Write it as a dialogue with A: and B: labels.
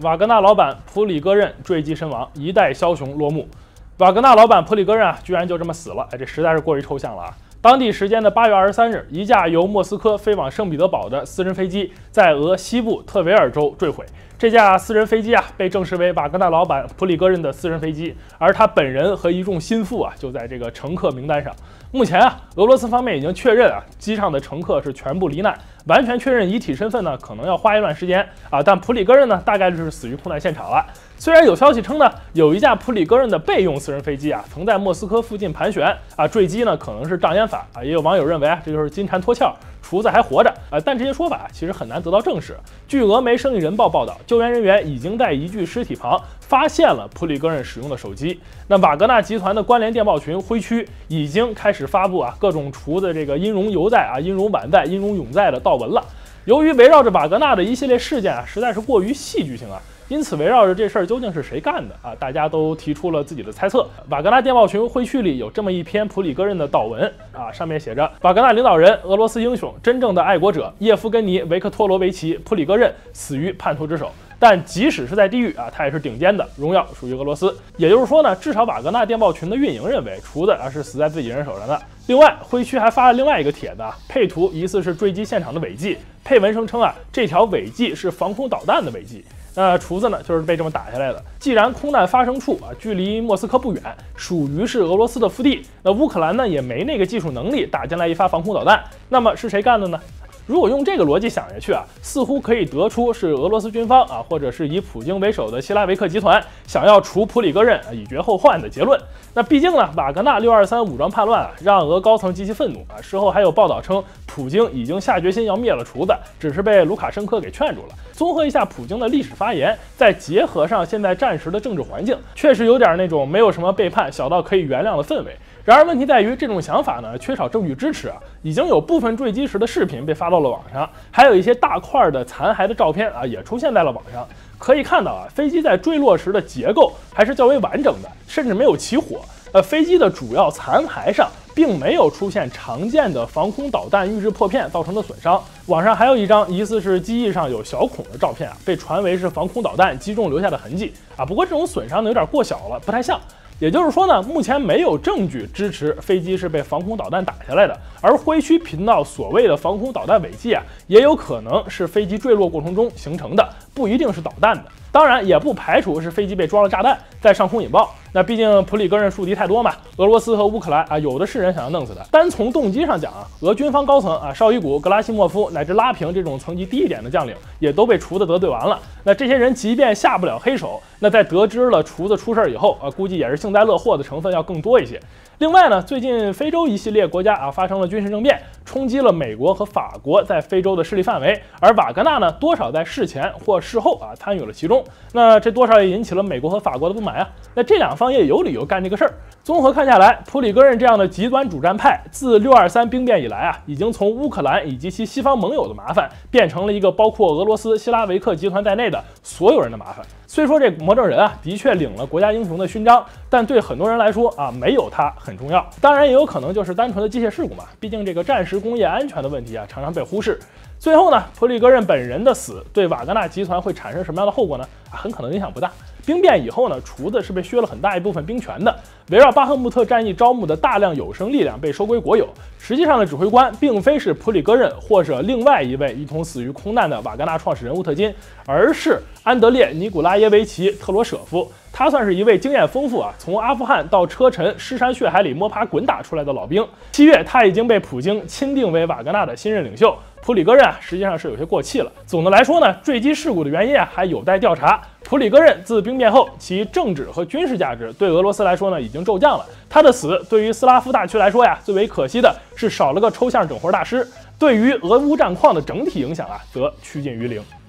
A: 瓦格纳老板普里戈任坠机身亡，一代枭雄落幕。瓦格纳老板普里戈任居然就这么死了，这实在是过于抽象了啊！当地时间的8月23日，一架由莫斯科飞往圣彼得堡的私人飞机在俄西部特维尔州坠毁。这架私人飞机被证实为瓦格纳老板普里戈任的私人飞机，而他本人和一众心腹就在这个乘客名单上。目前俄罗斯方面已经确认机上的乘客是全部罹难，完全确认遗体身份呢，可能要花一段时间但普里戈任呢，大概率是死于空难现场了。虽然有消息称呢，有一架普里戈任的备用私人飞机曾在莫斯科附近盘旋坠机呢，可能是障眼法也有网友认为这就是金蝉脱壳，厨子还活着但这些说法其实很难得到证实。据俄媒《生意人报》报道，救援人员已经在一具尸体旁发现了普里戈任使用的手机。那瓦格纳集团的关联电报群灰区已经开始发布各种厨子这个音容犹在音容宛在、音容永在的悼文了。由于围绕着瓦格纳的一系列事件实在是过于戏剧性因此围绕着这事儿究竟是谁干的大家都提出了自己的猜测。瓦格纳电报群灰区里有这么一篇普里戈任的悼文上面写着：瓦格纳领导人、俄罗斯英雄、真正的爱国者叶夫根尼·维克托罗维奇·普里戈任死于叛徒之手。但即使是在地狱他也是顶尖的，荣耀属于俄罗斯。也就是说呢，至少瓦格纳电报群的运营认为厨子是死在自己人手上的。另外，灰区还发了另外一个帖子配图疑似是坠机现场的违纪，配文声称这条违纪是防空导弹的违纪。那厨子呢，就是被这么打下来的。既然空难发生处距离莫斯科不远，属于是俄罗斯的腹地，那乌克兰呢也没那个技术能力打进来一发防空导弹，那么是谁干的呢？如果用这个逻辑想下去似乎可以得出是俄罗斯军方或者是以普京为首的希拉维克集团想要除普里戈任以绝后患的结论。那毕竟呢，瓦格纳623武装叛乱让俄高层极其愤怒事后还有报道称，普京已经下决心要灭了厨子，只是被卢卡申科给劝住了。综合一下普京的历史发言，再结合上现在战时的政治环境，确实有点那种没有什么背叛小到可以原谅的氛围。然而问题在于，这种想法呢缺少证据支持已经有部分坠机时的视频被发到了网上，还有一些大块的残骸的照片也出现在了网上。可以看到飞机在坠落时的结构还是较为完整的，甚至没有起火。飞机的主要残骸上并没有出现常见的防空导弹预制破片造成的损伤。网上还有一张疑似是机翼上有小孔的照片被传为是防空导弹击中留下的痕迹不过这种损伤呢有点过小了，不太像。也就是说呢，目前没有证据支持飞机是被防空导弹打下来的，而灰区频道所谓的防空导弹违纪也有可能是飞机坠落过程中形成的，不一定是导弹的。当然，也不排除是飞机被装了炸弹，在上空引爆。那毕竟普里戈任树敌太多嘛，俄罗斯和乌克兰有的是人想要弄死他。单从动机上讲俄军方高层绍伊古、格拉西莫夫乃至拉平这种层级低一点的将领，也都被厨子得罪完了。那这些人即便下不了黑手，那在得知了厨子出事以后估计也是幸灾乐祸的成分要更多一些。另外呢，最近非洲一系列国家发生了军事政变，冲击了美国和法国在非洲的势力范围，而瓦格纳呢多少在事前或事后参与了其中。那这多少也引起了美国和法国的不满那这两方也有理由干这个事儿。综合看下来，普里戈任这样的极端主战派，自623兵变以来已经从乌克兰以及其西方盟友的麻烦，变成了一个包括俄罗斯、希拉维克集团在内的所有人的麻烦。虽说这魔怔人的确领了国家英雄的勋章，但对很多人来说没有他很重要。当然也有可能就是单纯的机械事故嘛，毕竟这个战时工业安全的问题常常被忽视。最后呢，普里戈任本人的死对瓦格纳集团会产生什么样的后果呢？很可能影响不大。兵变以后呢，厨子是被削了很大一部分兵权的，围绕巴赫穆特战役招募的大量有生力量被收归国有。实际上的指挥官并非是普里戈任或者另外一位一同死于空难的瓦格纳创始人乌特金，而是安德烈·尼古拉耶维奇·特罗舍夫。他算是一位经验丰富从阿富汗到车臣尸山血海里摸爬滚打出来的老兵。7月，他已经被普京钦定为瓦格纳的新任领袖。普里戈任实际上是有些过气了。总的来说呢，坠机事故的原因还有待调查。普里戈任自兵变后，其政治和军事价值对俄罗斯来说呢已经骤降了。他的死对于斯拉夫大区来说最为可惜的是少了个抽象整活大师，对于俄乌战况的整体影响则趋近于零。